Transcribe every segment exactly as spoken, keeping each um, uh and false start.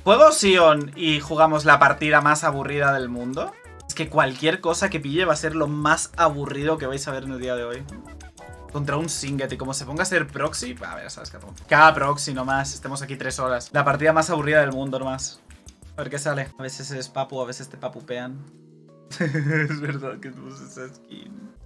¿Juego Sion y jugamos la partida más aburrida del mundo? Es que cualquier cosa que pille va a ser lo más aburrido que vais a ver en el día de hoy. Contra un Singed, y como se ponga a ser proxy, a ver, sabes que cada proxy nomás, estemos aquí tres horas. La partida más aburrida del mundo nomás. A ver qué sale. A veces es papu, a veces te papupean. Es verdad que tú usas esa skin.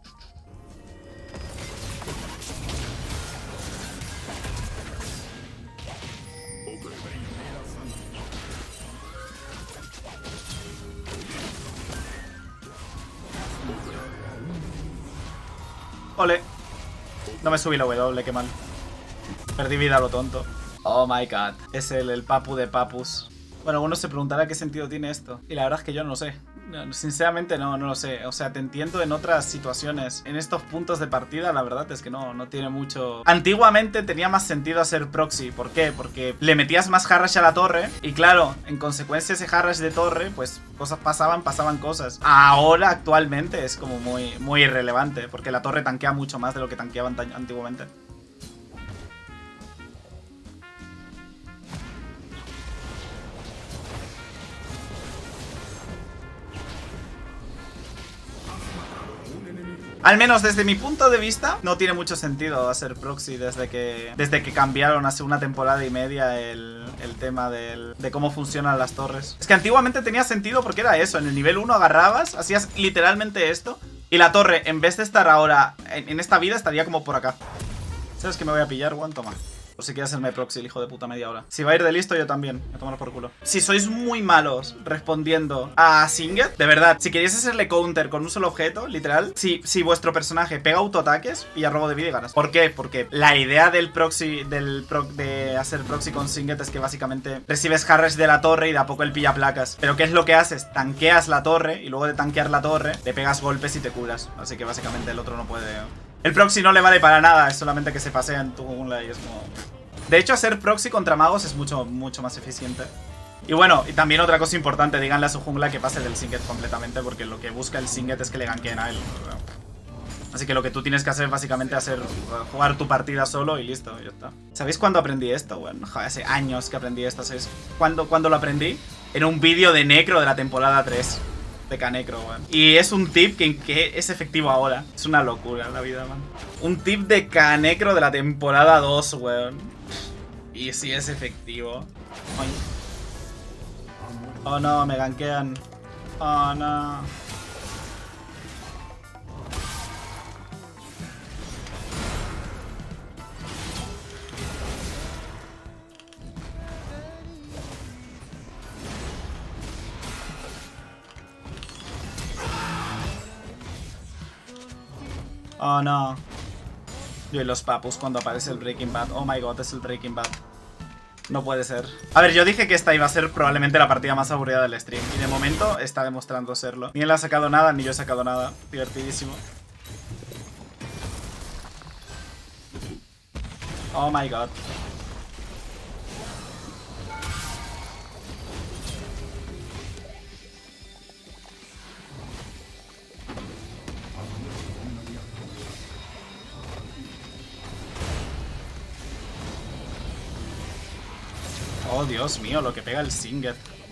Ole. No me subí la W, qué mal. Perdí vida a lo tonto. Oh my god. Es el, el papu de papus. Bueno, algunos se preguntará qué sentido tiene esto. Y la verdad es que yo no lo sé. No, sinceramente no, no lo sé. O sea, te entiendo en otras situaciones. En estos puntos de partida, la verdad es que no, no tiene mucho... Antiguamente tenía más sentido hacer proxy. ¿Por qué? Porque le metías más Harrash a la torre. Y claro, en consecuencia ese Harrash de torre, pues cosas pasaban, pasaban cosas. Ahora, actualmente, es como muy, muy irrelevante. Porque la torre tanquea mucho más de lo que tanqueaban antiguamente. Al menos desde mi punto de vista, no tiene mucho sentido hacer proxy desde que desde que cambiaron hace una temporada y media el, el tema del, de cómo funcionan las torres. Es que antiguamente tenía sentido porque era eso, en el nivel uno agarrabas, hacías literalmente esto, y la torre, en vez de estar ahora en, en esta vida, estaría como por acá. ¿Sabes que me voy a pillar, Juan? Toma. Por si quieres hacerme proxy, el hijo de puta media hora. Si va a ir de listo, yo también. Me tomo por culo. Si sois muy malos respondiendo a Singed, de verdad, si queréis hacerle counter con un solo objeto, literal, si, si vuestro personaje pega autoataques, pilla robo de vida y ganas. ¿Por qué? Porque la idea del proxy, del pro, de hacer proxy con Singed es que básicamente recibes Harrash de la torre y de a poco el pilla placas. Pero ¿qué es lo que haces? Tanqueas la torre y luego de tanquear la torre, le pegas golpes y te curas. Así que básicamente el otro no puede... El proxy no le vale para nada, es solamente que se pasea en tu jungla y es como... De hecho, hacer proxy contra magos es mucho, mucho más eficiente. Y bueno, y también otra cosa importante, díganle a su jungla que pase del Singed completamente, porque lo que busca el Singed es que le ganquen a él. Así que lo que tú tienes que hacer es básicamente hacer, jugar tu partida solo y listo, ya está. ¿Sabéis cuándo aprendí esto? Bueno, joder, hace años que aprendí esto, ¿sabéis? ¿Cuándo, cuándo lo aprendí? En un vídeo de Necro de la temporada tres. De Canecro, weón. Y es un tip que, que es efectivo ahora. Es una locura la vida, man. Un tip de Canecro de la temporada dos, weón. Y sí es efectivo. Ay. Oh no, me gankean. Oh no. Oh no. Yo y los papus cuando aparece el Breaking Bad. Oh my god, es el Breaking Bad. No puede ser. A ver, yo dije que esta iba a ser probablemente la partida más aburrida del stream. Y de momento está demostrando serlo. Ni él ha sacado nada, ni yo he sacado nada. Divertidísimo. Oh my god. Oh, Dios mío, lo que pega el Singed.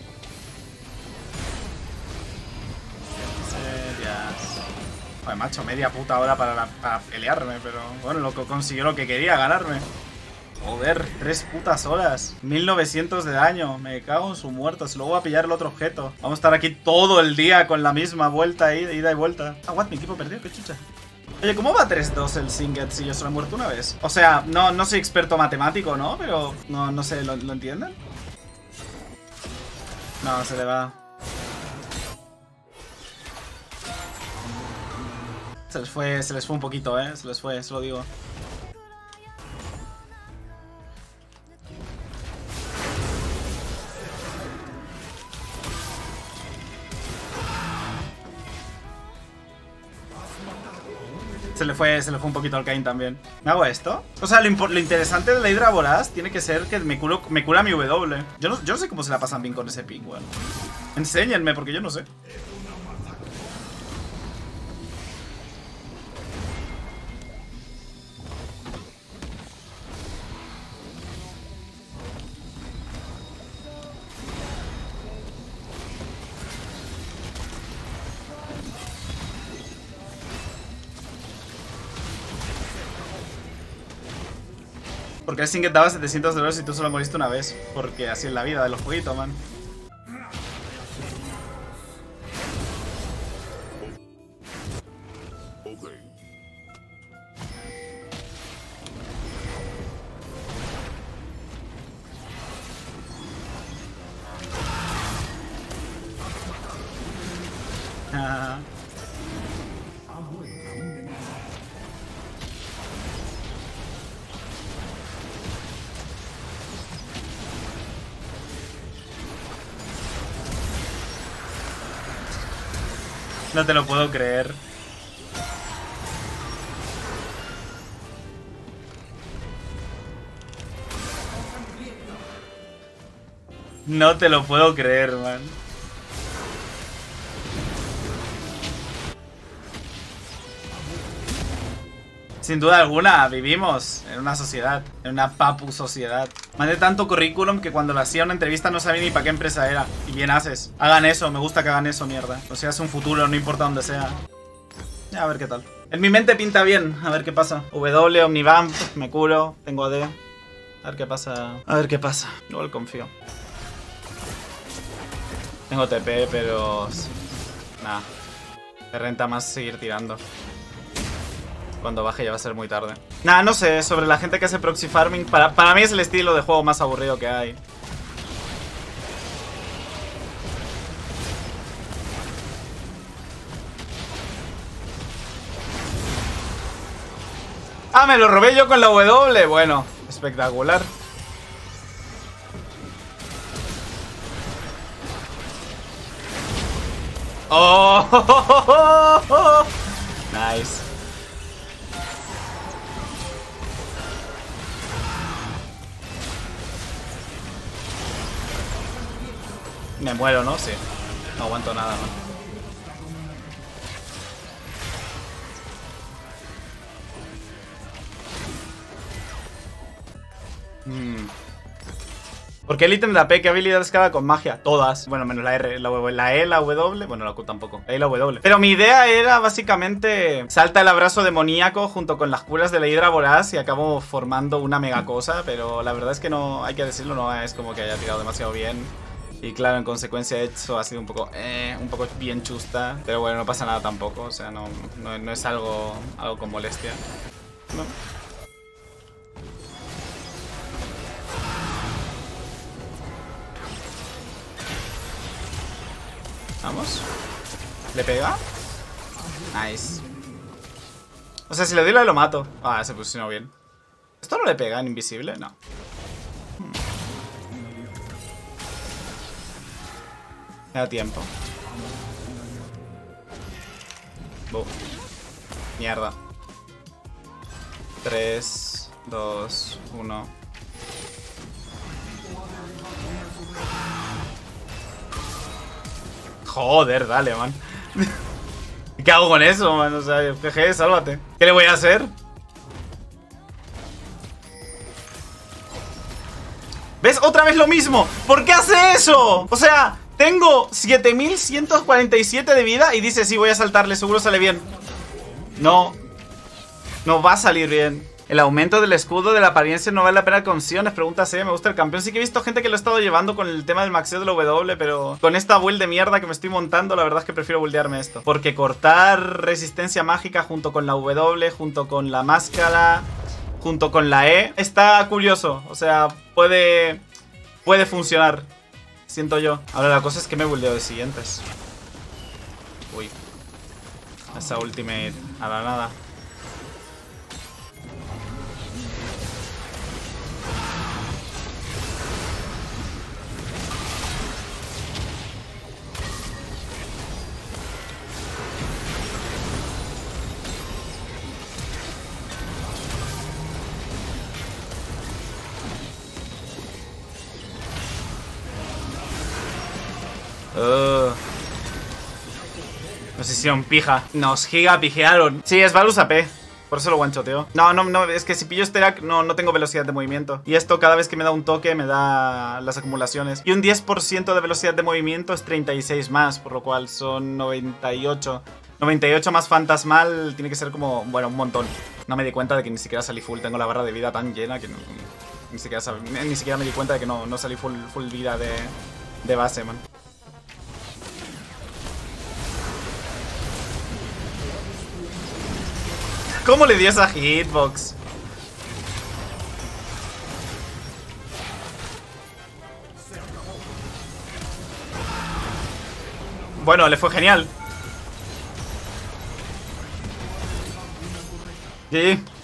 Joder, macho, media puta hora para, la, para pelearme, pero bueno, lo que consiguió lo que quería, ganarme. Joder, tres putas horas. mil novecientos de daño. Me cago en su muerto. Si luego voy a pillar el otro objeto. Vamos a estar aquí todo el día con la misma vuelta, ida, ida y vuelta. Ah, what, mi equipo perdió, qué chucha. Oye, ¿cómo va tres dos el Singed si yo solo he muerto una vez? O sea, no, no soy experto matemático, ¿no? Pero no, no sé, ¿lo, ¿lo entienden? No, se le va. Se les fue, se les fue un poquito, ¿eh? Se les fue, se lo digo. Se le fue, se le fue un poquito al Kayn también. ¿Me hago esto? O sea, lo, lo interesante de la Hidra Voraz tiene que ser que me, curo, me cura mi W. Yo no, yo no sé cómo se la pasan bien con ese ping, weón. Enséñenme, porque yo no sé. Porque el Singed daba setecientos dólares y tú solo moriste una vez. Porque así es la vida de los jueguitos, man. Ah. No te lo puedo creer. No te lo puedo creer, man. Sin duda alguna, vivimos en una sociedad, en una papu sociedad. Mandé tanto currículum que cuando lo hacía una entrevista no sabía ni para qué empresa era. Y bien haces. Hagan eso, me gusta que hagan eso, mierda. O sea, es un futuro, no importa dónde sea. Ya, a ver qué tal. En mi mente pinta bien, a ver qué pasa. W, Omnivamp, me curo, tengo A D. A ver qué pasa. A ver qué pasa. Igual confío. Tengo T P, pero... Nah. Me renta más seguir tirando. Cuando baje ya va a ser muy tarde. Nah, no sé, sobre la gente que hace proxy farming. Para, para mí es el estilo de juego más aburrido que hay. Ah, me lo robé yo con la W. Bueno, espectacular. Oh, nice. Me muero, ¿no? Sí. No aguanto nada, ¿no? Hmm. ¿Por qué el ítem de A P? ¿Qué habilidades cada con magia? Todas. Bueno, menos la R, la, w, la E, la W. Bueno, la Q tampoco. La E y la W. Pero mi idea era básicamente salta el abrazo demoníaco junto con las curas de la hidra voraz y acabo formando una mega cosa. Pero la verdad es que no, hay que decirlo, no es como que haya tirado demasiado bien. Y claro, en consecuencia eso ha sido un poco, eh, un poco bien chusta. Pero bueno, no pasa nada tampoco. O sea, no, no, no es algo, algo con molestia. No. Vamos. ¿Le pega? Nice. O sea, si le doy la lo mato. Ah, se posicionó bien. ¿Esto no le pega en invisible? No. Hmm. Me da tiempo. Oh. Mierda. tres, dos, uno. Joder, dale, man. ¿Qué hago con eso, man? O sea, G G, sálvate. ¿Qué le voy a hacer? ¿Ves? Otra vez lo mismo. ¿Por qué hace eso? O sea, tengo siete mil ciento cuarenta y siete de vida y dice, sí, voy a saltarle, seguro sale bien. No. No va a salir bien. El aumento del escudo de la apariencia no vale la pena con Siones, pregunta C. Me gusta el campeón. Sí que he visto gente que lo ha estado llevando con el tema del maxeo de la W, pero con esta build de mierda que me estoy montando, la verdad es que prefiero buildearme esto. Porque cortar resistencia mágica junto con la W, junto con la máscara, junto con la E, está curioso. O sea, puede, puede funcionar, siento yo. Ahora la cosa es que me buildeo de siguientes. Uy. Esa ultimate a la nada. Uh. Nos hicieron pija. Nos giga pijearon. Sí, es Varus A P. Por eso lo guanchoteo. No, no, no. Es que si pillo este rack no, no tengo velocidad de movimiento. Y esto cada vez que me da un toque me da las acumulaciones. Y un diez por ciento de velocidad de movimiento es treinta y seis más. Por lo cual son noventa y ocho. noventa y ocho más fantasmal tiene que ser como, bueno, un montón. No me di cuenta de que ni siquiera salí full. Tengo la barra de vida tan llena que no, ni, siquiera sab... ni siquiera me di cuenta de que no, no salí full, full vida de, de base, man. ¿Cómo le dio esa hitbox? Bueno, le fue genial. G G.